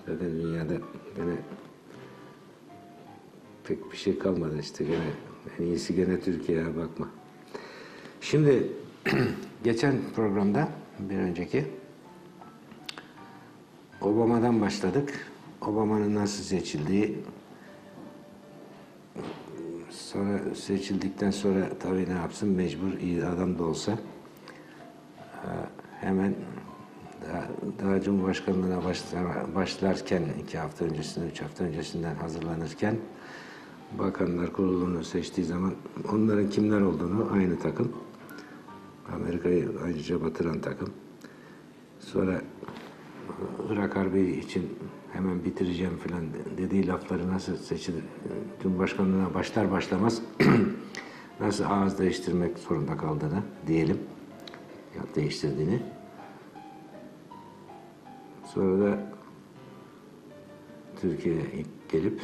Zaten dünyada gene pek bir şey kalmadı işte, gene en iyisi gene Türkiye'ye bakma. Şimdi geçen programda, bir önceki, Obama'dan başladık. Obama'nın nasıl seçildiği, sonra seçildikten sonra tabii ne yapsın, mecbur, iyi adam da olsa hemen daha Cumhurbaşkanlığına başlarken 2 hafta öncesinden, 3 hafta öncesinden hazırlanırken Bakanlar Kurulu'nu seçtiği zaman onların kimler olduğunu, aynı takım, Amerika'yı ayrıca batıran takım, sonra Irak Harbi için hemen bitireceğim falan dediği lafları nasıl seçilir, Cumhurbaşkanlığına başlar başlamaz nasıl ağız değiştirmek zorunda kaldığını diyelim, ya değiştirdiğini. Sonra da Türkiye'ye ilk gelip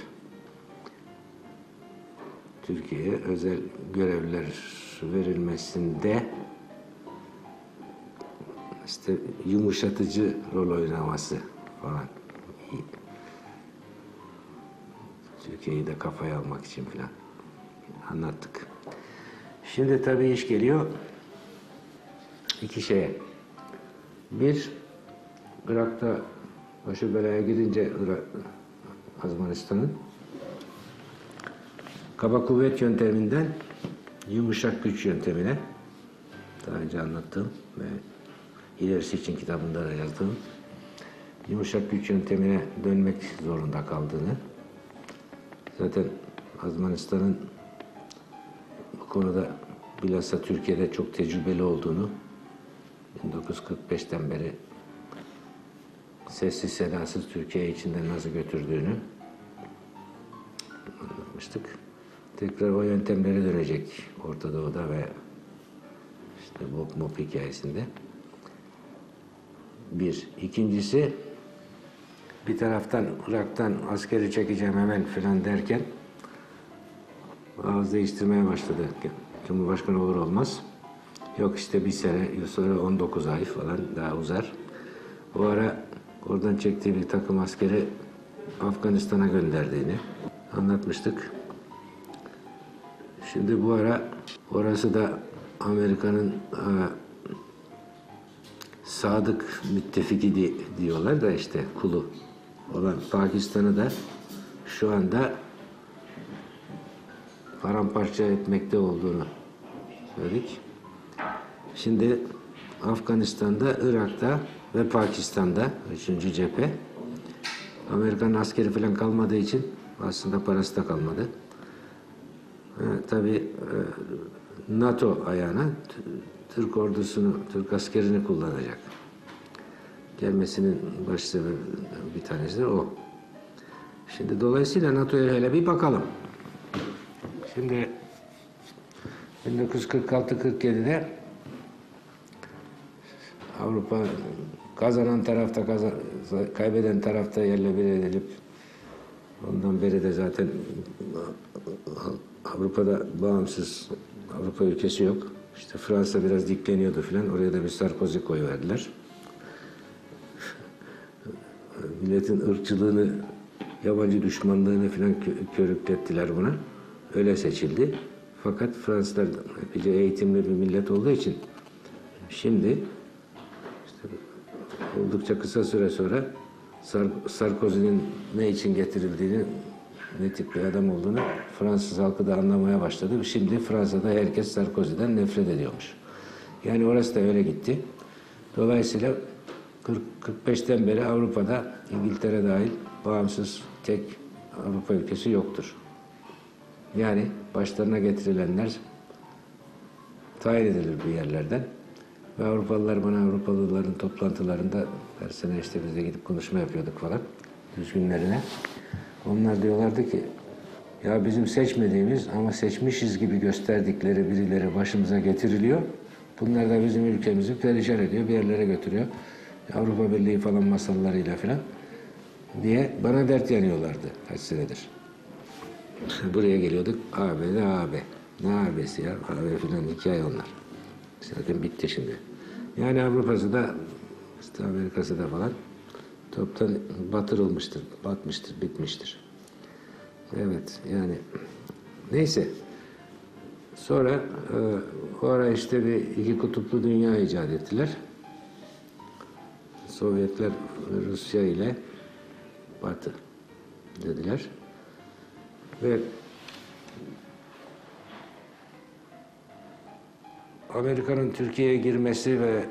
Türkiye'ye özel görevler verilmesinde işte yumuşatıcı rol oynaması falan. Türkiye'yi de kafaya almak için falan anlattık. Şimdi tabii iş geliyor 2 şeye. Bir, Irak'ta başı belaya girince Azmanistan'ın kaba kuvvet yönteminden yumuşak güç yöntemine, daha önce anlattığım ve ilerisi için kitabında da yazdığım yumuşak güç yöntemine dönmek zorunda kaldığını, zaten Azmanistan'ın bu konuda bilhassa Türkiye'de çok tecrübeli olduğunu, 1945'ten beri sessiz sedasız Türkiye içinden nasıl götürdüğünü anlatmıştık. Tekrar o yöntemlere dönecek Orta Doğu'da ve işte MOP hikayesinde. Bir. İkincisi, bir taraftan Irak'tan askeri çekeceğim hemen falan derken ağız değiştirmeye başladı. Cumhurbaşkanı olur olmaz. Yok işte 1 sene, sonra 19 ay falan daha uzar. O ara oradan çektiği bir takım askeri Afganistan'a gönderdiğini anlatmıştık. Şimdi bu ara orası da Amerika'nın sadık müttefiki diyorlar da işte kulu olan Pakistan'ı da şu anda paramparça etmekte olduğunu söyledik. Şimdi Afganistan'da, Irak'ta ve Pakistan'da 3. cephe, Amerikan askeri falan kalmadığı için aslında parası da kalmadı. Tabii NATO ayağına Türk ordusunu, Türk askerini kullanacak. Gelmesinin baş sebebi bir tanesi de o. Şimdi dolayısıyla NATO'ya hele bir bakalım. Şimdi 1946-47'de Avrupa kazanan tarafta, kaybeden tarafta yerle bir edilip, ondan beri de zaten Avrupa'da bağımsız Avrupa ülkesi yok. İşte Fransa biraz dikleniyordu filan. Oraya da bir Sarkozy koyuverdiler. Milletin ırkçılığını, yabancı düşmanlığını filan körüklettiler buna. Öyle seçildi. Fakat Fransızlar epeyce eğitimli bir millet olduğu için şimdi işte oldukça kısa süre sonra Sarkozy'nin ne için getirildiğini, ne tip bir adam olduğunu Fransız halkı da anlamaya başladı. Şimdi Fransa'da herkes Sarkozy'den nefret ediyormuş. Yani orası da öyle gitti. Dolayısıyla 45'ten beri Avrupa'da İngiltere dahil bağımsız tek Avrupa ülkesi yoktur. Yani başlarına getirilenler tayin edilir bir yerlerden. Ve Avrupalılar bana, Avrupalıların toplantılarında her sene işte biz de gidip konuşma yapıyorduk falan, düzgünlerine. Onlar diyorlardı ki, ya bizim seçmediğimiz ama seçmişiz gibi gösterdikleri birileri başımıza getiriliyor. Bunlar da bizim ülkemizi perişan ediyor, bir yerlere götürüyor. Avrupa Birliği falan masallarıyla falan diye bana dert yanıyorlardı kaç senedir. Buraya geliyorduk, AB de AB. Ne AB'si ya? AB filan hikaye onlar. Zaten bitti şimdi. Yani Avrupa'sı da, işte Amerika'sı da falan toptan batırılmıştır, batmıştır, bitmiştir. Evet, yani neyse. Sonra o ara işte bir iki kutuplu dünya icat ettiler. Sovyetler Rusya ile Batı dediler. Ve Amerika'nın Türkiye'ye girmesi ve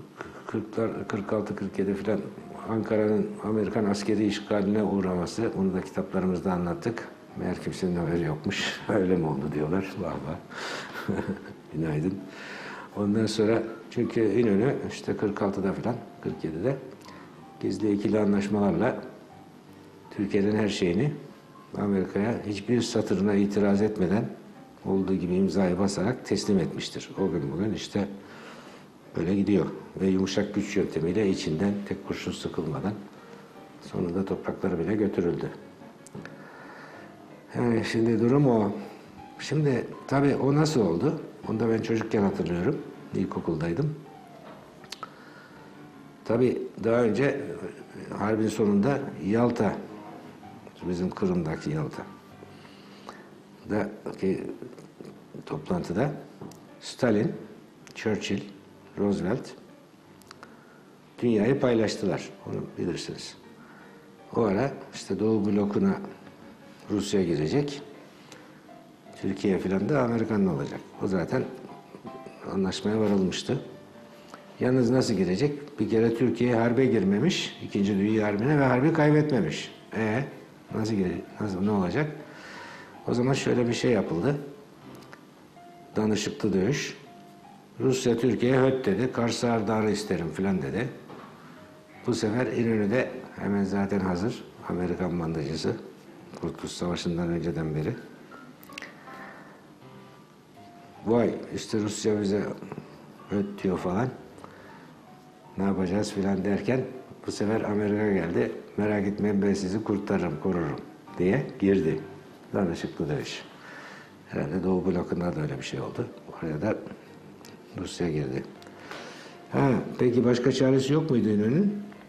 46-47 filan Ankara'nın Amerikan askeri işgaline uğraması, onu da kitaplarımızda anlattık. Meğer kimsenin haberi yokmuş. Öyle mi oldu diyorlar. Valla. Günaydın. Ondan sonra çünkü İnönü işte 46'da filan, 47'de gizli ikili anlaşmalarla Türkiye'nin her şeyini Amerika'ya hiçbir satırına itiraz etmeden olduğu gibi imzayı basarak teslim etmiştir. O gün bugün işte böyle gidiyor. Ve yumuşak güç yöntemiyle içinden tek kurşun sıkılmadan sonunda toprakları bile götürüldü. Yani şimdi durum o. Şimdi tabii o nasıl oldu? Onu da ben çocukken hatırlıyorum. İlkokuldaydım. Tabii daha önce harbin sonunda Yalta, bizim Kırım'daki Yalta ki toplantıda Stalin, Churchill, Roosevelt dünyayı paylaştılar. Onu bilirsiniz. O ara işte Doğu blokuna Rusya girecek. Türkiye filan da Amerikan'ın olacak. O zaten anlaşmaya varılmıştı. Yalnız nasıl girecek? Bir kere Türkiye harbe girmemiş. İkinci Dünya Harbi'ne ve harbi kaybetmemiş. Nasıl girecek? Ne olacak? O zaman şöyle bir şey yapıldı. Danışıklı dövüş. Rusya Türkiye'ye höt dedi. Kars Ardahan'ı isterim filan dedi. Bu sefer İnönü de hemen zaten hazır. Amerikan mandacısı. Kurtuluş Savaşı'ndan önceden beri. Vay işte Rusya bize höt diyor falan. Ne yapacağız filan derken bu sefer Amerika geldi. Merak etmeyin ben sizi kurtarırım, korurum diye girdi. Danışıklı dövüş. Herhalde Doğu blokunda da öyle bir şey oldu. Oraya da Rusya girdi. Peki başka çaresi yok muydu İnönü'nün?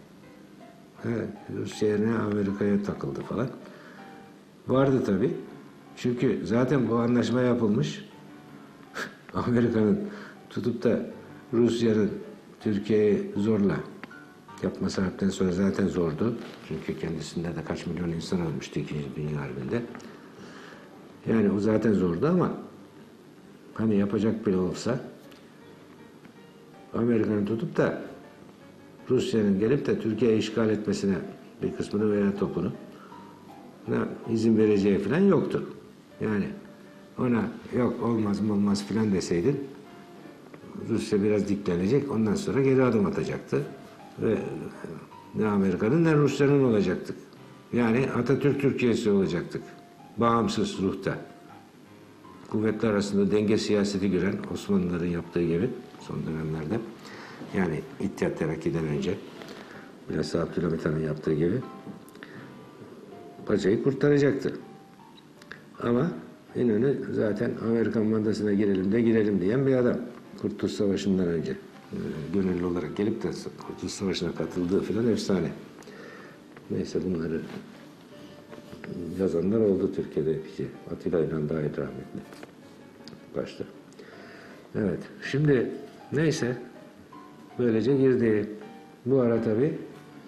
Rusya yerine Amerika'ya takıldı falan. Vardı tabii. Çünkü zaten bu anlaşma yapılmış. Amerika'nın tutup da Rusya'nın Türkiye'yi zorla yapması harpten sonra zaten zordu. Çünkü kendisinde de kaç milyon insan ölmüştü İkinci Dünya Harbi'nde. Yani o zaten zordu ama hani yapacak bile olsa Amerika'nın tutup da Rusya'nın gelip de Türkiye'yi işgal etmesine bir kısmını veya topunu izin vereceği falan yoktu. Yani ona yok olmaz filan deseydin Rusya biraz diklenecek, ondan sonra geri adım atacaktı. Ve ne Amerika'nın ne Rusya'nın olacaktık. Yani Atatürk Türkiye'si olacaktık. Bağımsız ruhta. Kuvvetler arasında denge siyaseti gören Osmanlıların yaptığı gibi son dönemlerde. Yani İttihat Terakki'den önce biraz Abdülhamit Han'ın yaptığı gibi paçayı kurtaracaktı. Ama İnönü zaten Amerikan mandasına girelim diyen bir adam. Kurtuluş Savaşı'ndan önce. Gönüllü olarak gelip de Kurtuluş Savaşı'na katıldığı filan efsane. Neyse bunları yazanlar oldu Türkiye'de. Atilla İlhan dahil rahmetli. Başta. Evet. Şimdi neyse böylece girdi. Bu ara tabii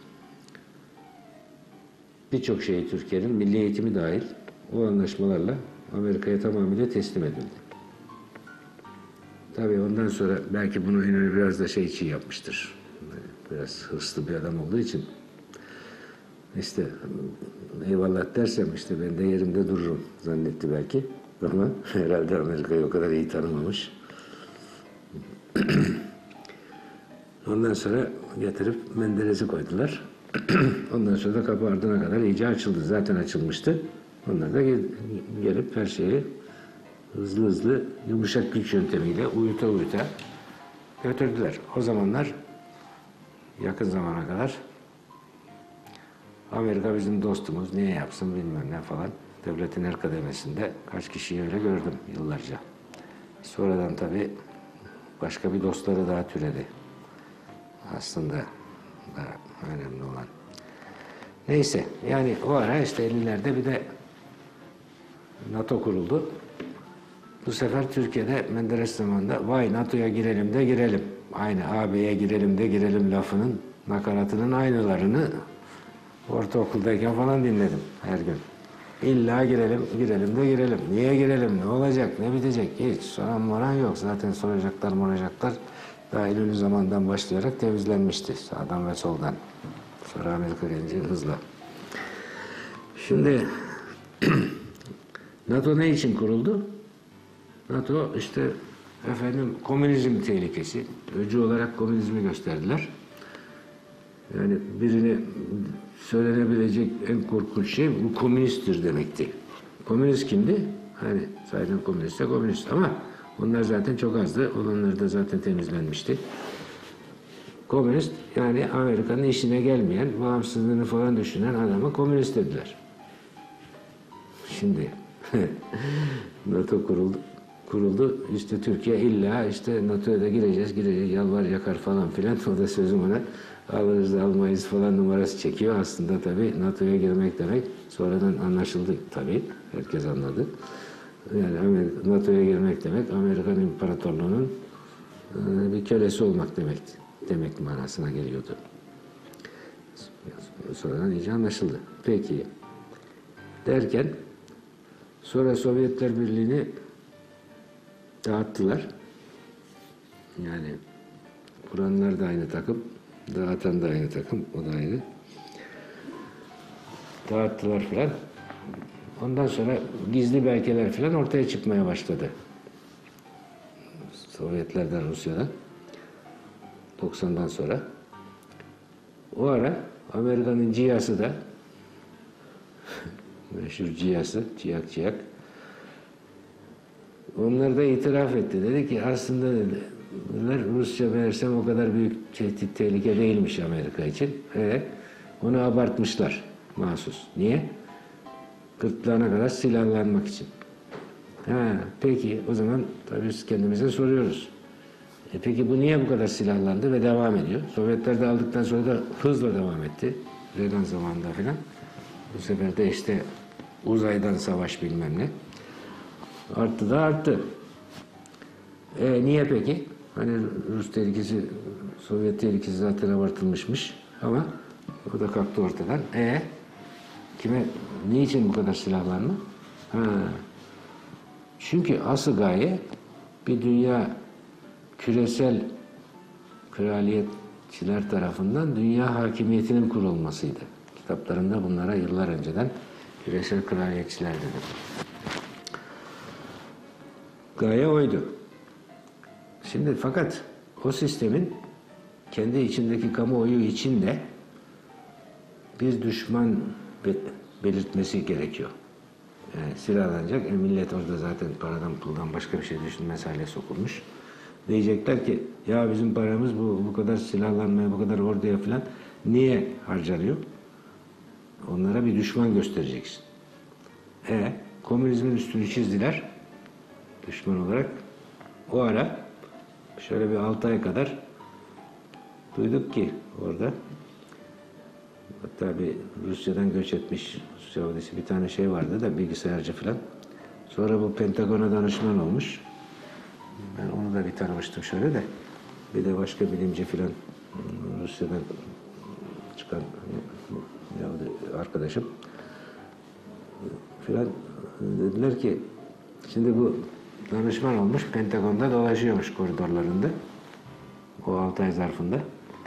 birçok şey Türkiye'nin milli eğitimi dahil o anlaşmalarla Amerika'ya tamamıyla teslim edildi. Tabii ondan sonra belki bunu İnönü biraz da şey için yapmıştır. Biraz hırslı bir adam olduğu için işte eyvallah dersem işte ben de yerimde dururum zannetti belki. Ama herhalde Amerika'yı o kadar iyi tanımamış. Ondan sonra getirip Menderes'i koydular. Ondan sonra da kapı ardına kadar iyice açıldı. Zaten açılmıştı. Onlar da gelip her şeyi hızlı yumuşak güç yöntemiyle uyuta götürdüler. O zamanlar yakın zamana kadar Amerika bizim dostumuz, niye yapsın bilmem ne falan. Devletin her kademesinde kaç kişiyi öyle gördüm yıllarca. Sonradan tabii başka bir dostları daha türedi. Aslında daha önemli olan. Neyse yani o ara işte 50'lerde bir de NATO kuruldu. Bu sefer Türkiye'de Menderes zamanında vay NATO'ya girelim de girelim. Aynı AB'ye girelim de girelim lafının nakaratının aynılarını ortaokuldayken falan dinledim her gün. İlla girelim, girelim de girelim. Niye girelim, ne olacak, ne bitecek? Hiç soran yok. Zaten soracaklar. Daha Eylül zamandan başlayarak temizlenmişti sağdan ve soldan. Sonra Amerika gelince hızla. Şimdi NATO ne için kuruldu? NATO işte komünizm tehlikesi. Öcü olarak komünizmi gösterdiler. Yani birini söylenebilecek en korkunç şey bu komünisttir demekti. Komünist kimdi? Hani sayılan komünistse komünist ama onlar zaten çok azdı. Olanları da zaten temizlenmişti. Komünist yani Amerika'nın işine gelmeyen, bağımsızlığını falan düşünen adama komünist dediler. Şimdi NATO kuruldu. İşte Türkiye illa işte NATO'ya da gireceğiz, yalvar yakar falan filan. O da sözüm ona alırız da almayız falan numarası çekiyor. Aslında tabii NATO'ya girmek demek sonradan anlaşıldı tabii. Herkes anladı. Yani NATO'ya girmek demek Amerikan İmparatorluğu'nun bir kölesi olmak demek manasına geliyordu. Sonradan iyice anlaşıldı. Peki derken sonra Sovyetler Birliği'ni dağıttılar. Yani kuranlar da aynı takım, dağıtan da aynı takım, o da aynı. Dağıttılar filan. Ondan sonra gizli belgeler filan ortaya çıkmaya başladı. Sovyetlerden, Rusya'dan. 90'dan sonra. O ara Amerika'nın CİA'sı da meşhur CİA'sı, ciyak. Onlar da itiraf etti. Dedi ki aslında dediler, Rusya meğersem o kadar büyük tehdit, tehlike değilmiş Amerika için. Onu abartmışlar mahsus. Niye? Gırtlağına kadar silahlanmak için. Peki o zaman tabii biz kendimize soruyoruz. Peki bu niye bu kadar silahlandı ve devam ediyor? Sovyetler de aldıktan sonra da hızla devam etti. Reagan zamanında filan. Bu sefer de işte uzaydan savaş bilmem ne. Arttı da arttı. Niye peki? Hani Rus tehlikesi, Sovyet tehlikesi zaten abartılmışmış ama o da kalktı ortadan. Niçin bu kadar silahlanma? Çünkü asıl gaye bir dünya küresel kraliyetçiler tarafından dünya hakimiyetinin kurulmasıydı. Kitaplarında bunlara yıllar önceden küresel kraliyetçiler dedim. Gaye oydu. Şimdi fakat o sistemin kendi içindeki kamuoyu içinde bir düşman belirtmesi gerekiyor. Yani silahlanacak. Millet orada zaten paradan puldan başka bir şey düşünmez hale sokulmuş. Diyecekler ki ya bizim paramız bu kadar silahlanmaya, bu kadar orduya falan niye harcanıyor? Onlara bir düşman göstereceksin. Komünizmin üstünü çizdiler düşman olarak. O ara şöyle bir 6 ay kadar duyduk ki orada hatta bir Rusya'dan göç etmiş Suudisi bir tane şey vardı da bilgisayarcı falan. Sonra bu Pentagon'a danışman olmuş. Ben onu da bir tanımıştım şöyle de. Bir de başka bilimci falan Rusya'dan çıkan arkadaşım falan dediler ki şimdi bu danışman olmuş Pentagon'da dolaşıyormuş koridorlarında o 6 ay zarfında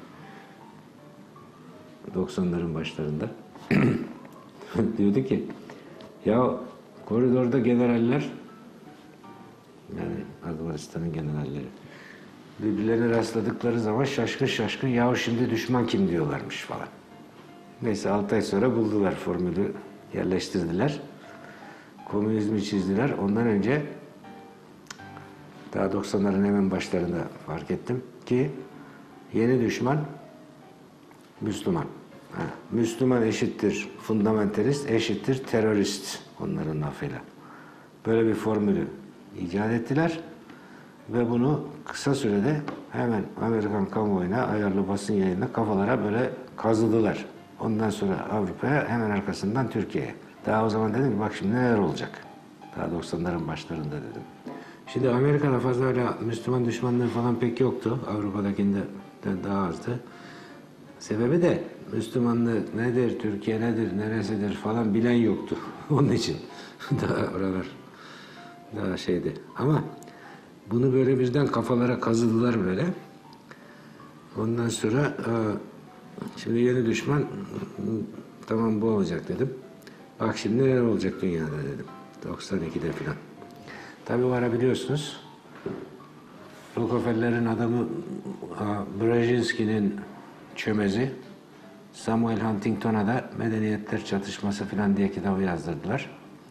90'ların başlarında diyordu ki ya koridorda generaller yani Afganistan'ın generalleri birbirlerine rastladıkları zaman şaşkın yahu şimdi düşman kim diyorlarmış falan. Neyse 6 ay sonra buldular formülü yerleştirdiler. Komünizmi çizdiler. Ondan önce daha 90'ların hemen başlarında fark ettim ki yeni düşman Müslüman. Müslüman eşittir fundamentalist eşittir terörist onların lafıyla. Böyle bir formülü icat ettiler ve bunu kısa sürede hemen Amerikan kamuoyuna ayarlı basın yayınına kafalara böyle kazıdılar. Ondan sonra Avrupa'ya, hemen arkasından Türkiye'ye. Daha o zaman dedim ki bak şimdi neler olacak. Daha 90'ların başlarında dedim. Şimdi Amerika'da fazla öyle Müslüman düşmanlığı falan pek yoktu. Avrupa'dakinden daha azdı. Sebebi de Müslümanlığı nedir, Türkiye nedir, neresidir falan bilen yoktu. Onun için daha oralar daha şeydi. Ama bunu böyle birden kafalara kazıdılar böyle. Ondan sonra şimdi yeni düşman tamam bu olacak dedim. Bak şimdi neler olacak dünyada dedim. 92'de filan. Tabii o ara biliyorsunuz Rockefeller'in adamı Brzezinski'nin çömezi Samuel Huntington'a da Medeniyetler Çatışması filan diye kitabı yazdırdılar.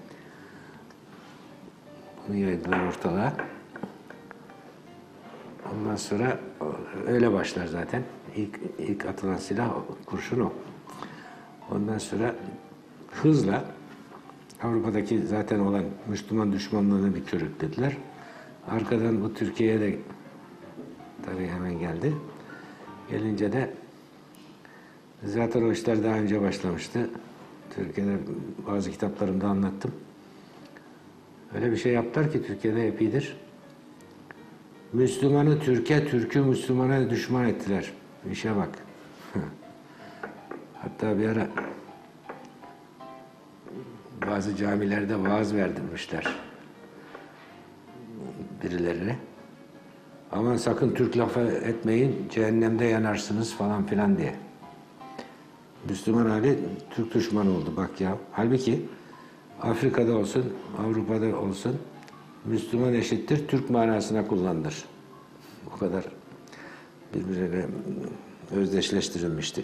Bunu yaydılar ortalığa. Ondan sonra öyle başlar zaten. İlk atılan silah kurşun o. Ondan sonra hızla Avrupa'daki zaten olan Müslüman düşmanlığını bir körüklediler. Arkadan bu Türkiye'ye de tabii hemen geldi. Gelince de zaten o işler daha önce başlamıştı. Türkiye'de bazı kitaplarımda anlattım. Öyle bir şey yaptılar ki Türkiye'de hep iyidir. Müslümanı Türk'e, Türk'ü Müslümana düşman ettiler. İşe bak. Hatta bir ara bazı camilerde vaaz verdirmişler birilerine. Aman sakın Türk lafı etmeyin, cehennemde yanarsınız falan filan diye. Müslüman hali Türk düşmanı oldu bak ya. Halbuki Afrika'da olsun, Avrupa'da olsun Müslüman eşittir, Türk manasına kullanılır. O kadar birbirine özdeşleştirilmişti.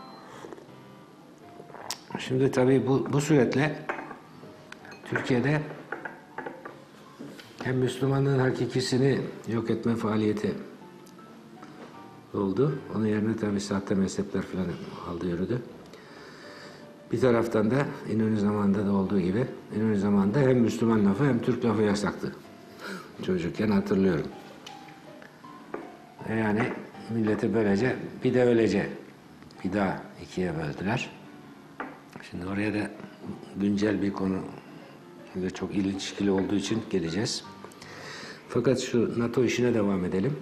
Şimdi tabii bu suretle Türkiye'de hem Müslümanlığın hakikisini yok etme faaliyeti oldu. Onun yerine tabii sahte mezhepler falan aldı yürüdü. Bir taraftan da İnönü zamanında da olduğu gibi İnönü zamanında hem Müslüman lafı hem Türk lafı yasaktı. Çocukken hatırlıyorum. Yani milleti böylece bir de öylece bir daha ikiye böldüler. Şimdi oraya da güncel bir konu ve çok ilişkili olduğu için geleceğiz. Fakat şu NATO işine devam edelim.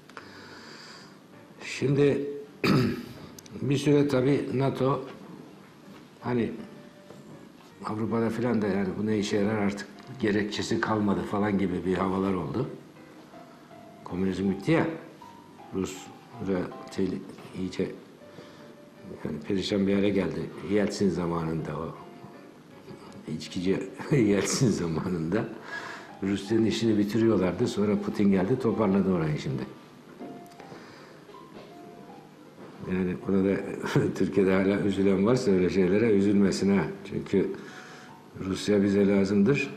Şimdi bir süre tabii NATO hani Avrupa'da filan da yani bu ne işe yarar artık gerekçesi kalmadı falan gibi bir havalar oldu. Komünizm bitti ya. Rusya iyice yani perişan bir hale geldi. Yeltsin zamanında o içkici Yeltsin zamanında Rusya'nın işini bitiriyorlardı. Sonra Putin geldi toparladı orayı şimdi. Yani burada Türkiye'de hala üzülen varsa öyle şeylere üzülmesin ha. Çünkü Rusya bize lazımdır.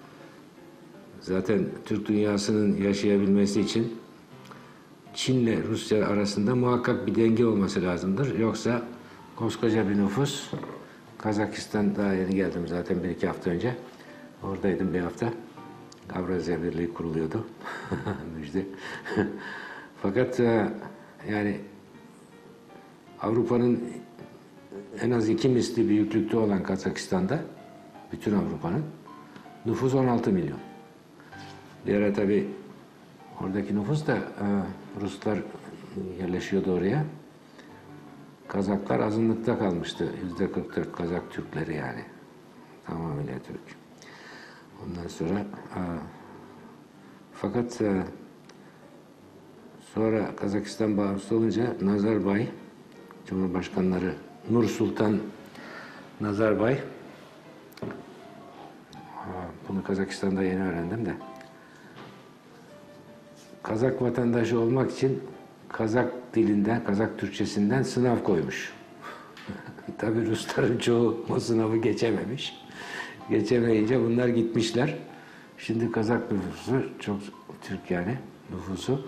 Zaten Türk dünyasının yaşayabilmesi için Çin'le Rusya arasında muhakkak bir denge olması lazımdır. Yoksa koskoca bir nüfus, Kazakistan daha yeni geldim zaten 1-2 hafta önce. Oradaydım bir hafta. Avrasya Birliği kuruluyordu. Müjde. Fakat yani Avrupa'nın en az 2 misli büyüklükte olan Kazakistan'da, bütün Avrupa'nın nüfus 16 milyon. Bir ara tabii oradaki nüfus da Ruslar yerleşiyordu oraya. Kazaklar azınlıkta kalmıştı. %44 Kazak Türkleri yani. Tamamıyla Türk. Ondan sonra fakat sonra Kazakistan bağımsız olunca Nazarbay, Cumhurbaşkanları Nursultan Nazarbay, bunu Kazakistan'da yeni öğrendim de, Kazak vatandaşı olmak için Kazak dilinden, Kazak Türkçesinden sınav koymuş. Tabii Rusların çoğu o sınavı geçememiş. Geçemeyince bunlar gitmişler. Şimdi Kazak nüfusu çok Türk yani nüfusu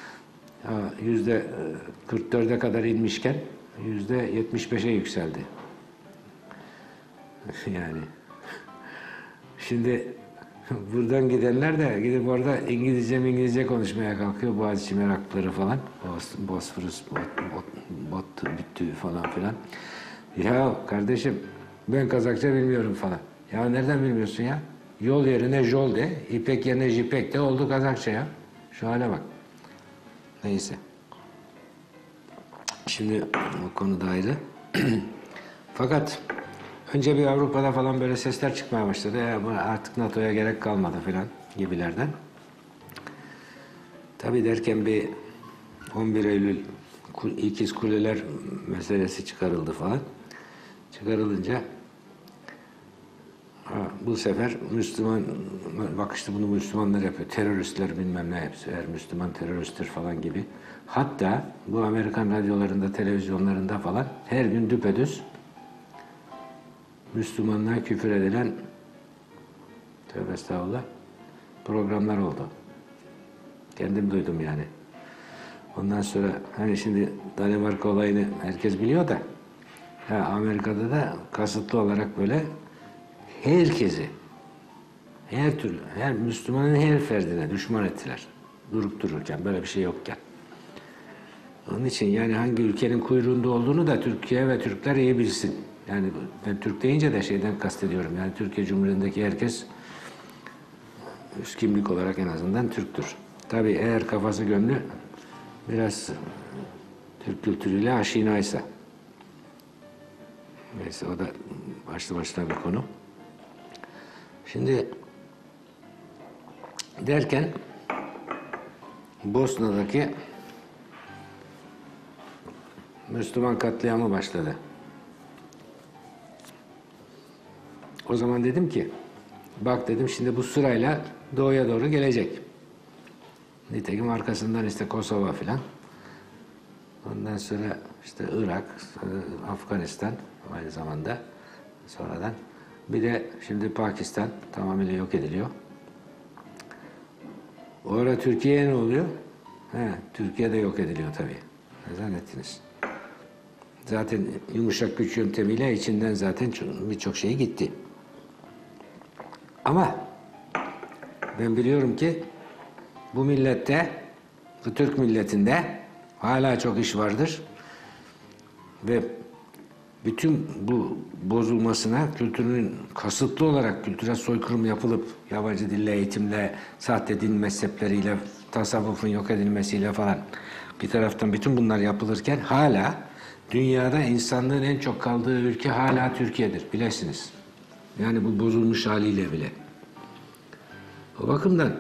%44'e kadar inmişken %75'e yükseldi. Yani şimdi buradan gidenler de gidip orada İngilizce konuşmaya kalkıyor. Boğaziçi meraklıları falan. Bosphorus, Bot büttü falan filan. Ya kardeşim ben Kazakça bilmiyorum falan. Ya nereden bilmiyorsun ya? Yol yerine jol de, ipek yerine jipek de oldu Kazakça ya. Şu hale bak. Neyse. Şimdi o konu da ayrı. Fakat önce bir Avrupa'da falan böyle sesler çıkmaya başladı. Ya artık NATO'ya gerek kalmadı falan gibilerden. Tabii derken bir 11 Eylül İkiz Kuleler meselesi çıkarıldı falan. Çıkarılınca bu sefer Müslüman, bak işte bunu Müslümanlar yapıyor. Teröristler bilmem ne hepsi. Her Müslüman teröristtir falan gibi. Hatta bu Amerikan radyolarında, televizyonlarında falan her gün düpedüz Müslümanlığa küfür edilen, tövbe estağfurullah, programlar oldu. Kendim duydum yani. Ondan sonra hani şimdi Danimarka olayını herkes biliyor da Amerika'da da kasıtlı olarak böyle herkesi, her türlü, her Müslümanın her ferdine düşman ettiler. Durup dururken, böyle bir şey yokken. Onun için yani hangi ülkenin kuyruğunda olduğunu da Türkiye ve Türkler iyi bilsin. Yani ben Türk deyince de şeyden kastediyorum. Yani Türkiye Cumhuriyeti'ndeki herkes üst kimlik olarak en azından Türktür. Tabii eğer kafası gönlü biraz Türk kültürüyle aşinaysa. Neyse o da başlı başına bir konu. Şimdi derken Bosna'daki Müslüman katliamı başladı. O zaman dedim ki, bak dedim şimdi bu sırayla doğuya doğru gelecek. Nitekim arkasından işte Kosova filan. Ondan sonra işte Irak, Afganistan aynı zamanda sonradan. Bir de şimdi Pakistan tamamıyla yok ediliyor. O ara Türkiye'ye ne oluyor? Türkiye de yok ediliyor tabii. Ne zannettiniz? Zaten yumuşak güç yöntemiyle içinden zaten birçok şey gitti. Ama ben biliyorum ki bu millette, bu Türk milletinde hala çok iş vardır. Ve bütün bu bozulmasına, kültürünün kasıtlı olarak kültürel soykırım yapılıp yabancı dille, eğitimle, sahte din mezhepleriyle, tasavvufun yok edilmesiyle falan bir taraftan bütün bunlar yapılırken hala dünyada insanlığın en çok kaldığı ülke hala Türkiye'dir. Bilesiniz. Yani bu bozulmuş haliyle bile. O bakımdan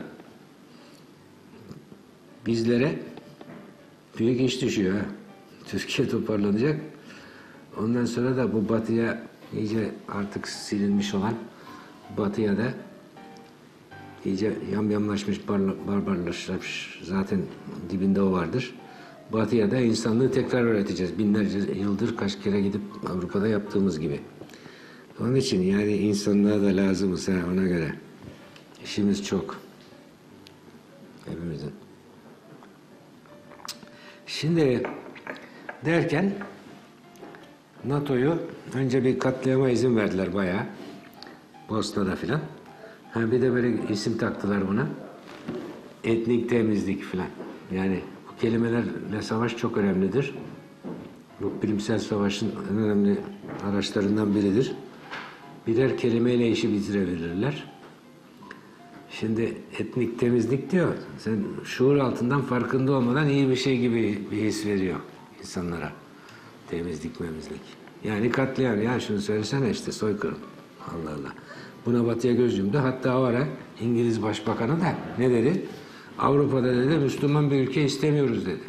bizlere büyük iş düşüyor. Türkiye toparlanacak. Ondan sonra da bu batıya iyice artık silinmiş olan batıya da iyice yamyamlaşmış, barbarlaşmış. Zaten dibinde o vardır. Batıya da insanlığı tekrar öğreteceğiz. Binlerce yıldır kaç kere gidip Avrupa'da yaptığımız gibi. Onun için yani insanlığa da lazımız ona göre. İşimiz çok. Hepimizin. Şimdi derken NATO'yu önce bir katliama izin verdiler bayağı. Bosna'da filan. Bir de böyle isim taktılar buna. Etnik temizlik filan. Yani bu kelimelerle savaş çok önemlidir. Bu bilimsel savaşın en önemli araçlarından biridir. Birer kelimeyle işi bitirebilirler. Şimdi etnik temizlik diyor. Sen şuur altından farkında olmadan iyi bir şey gibi bir his veriyor insanlara. Temizlik memizlik. Yani katliam ya şunu söylesene işte soykırım. Allah Allah. Buna batıya göz yumdu. Hatta o ara İngiliz Başbakanı da ne dedi? Avrupa'da dedi Müslüman bir ülke istemiyoruz dedi.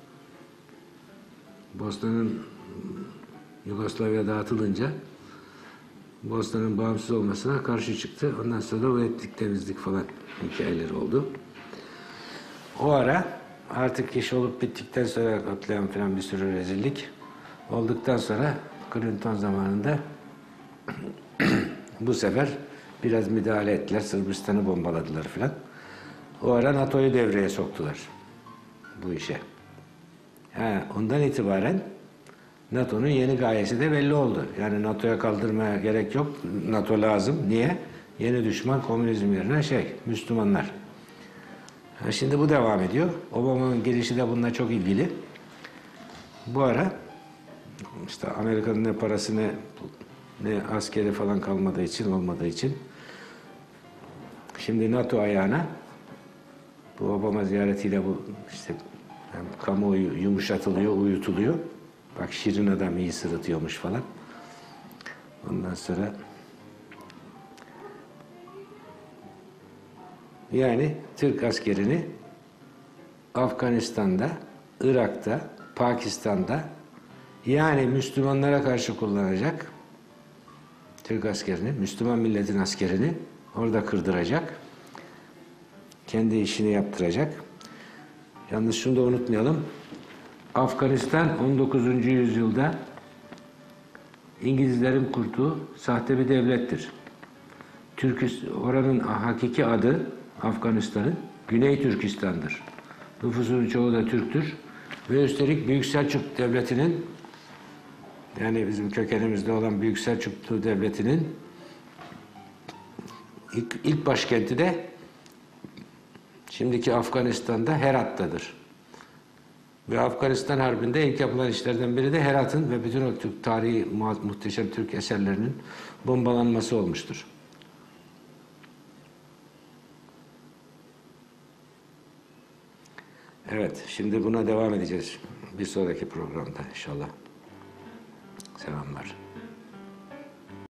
Bosna'nın Yugoslavya dağıtılınca Bosna'nın bağımsız olmasına karşı çıktı. Ondan sonra da o etnik temizlik falan hikayeleri oldu. O ara artık iş olup bittikten sonra katliam falan bir sürü rezillik olduktan sonra Clinton zamanında bu sefer biraz müdahale ettiler. Sırbistan'ı bombaladılar falan. O ara NATO'yu devreye soktular bu işe. Ondan itibaren NATO'nun yeni gayesi de belli oldu. Yani NATO'ya kaldırmaya gerek yok. NATO lazım. Niye? Yeni düşman komünizm yerine Müslümanlar. Şimdi bu devam ediyor. Obama'nın girişi de bununla çok ilgili. Bu ara işte Amerika'nın ne parası ne askeri falan kalmadığı için, olmadığı için şimdi NATO ayağına bu Obama ziyaretiyle bu işte yani kamuoyu yumuşatılıyor, uyutuluyor. Bak şirin adam iyi sırıtıyormuş falan. Ondan sonra yani Türk askerini Afganistan'da, Irak'ta, Pakistan'da yani Müslümanlara karşı kullanacak Türk askerini, Müslüman milletin askerini orada kırdıracak. Kendi işini yaptıracak. Yalnız şunu da unutmayalım. Afganistan 19. yüzyılda İngilizlerin kurduğu sahte bir devlettir. Oranın hakiki adı Afganistan'ın Güney Türkistan'dır. Nüfusunun çoğu da Türktür. Ve üstelik Büyük Selçuk Devleti'nin yani bizim kökenimizde olan Büyük Selçuklu Devleti'nin ilk başkenti de şimdiki Afganistan'da Herat'tadır. Ve Afganistan Harbi'nde ilk yapılan işlerden biri de Herat'ın ve bütün o Türk tarihi muhteşem Türk eserlerinin bombalanması olmuştur. Evet, şimdi buna devam edeceğiz bir sonraki programda inşallah. Selamlar.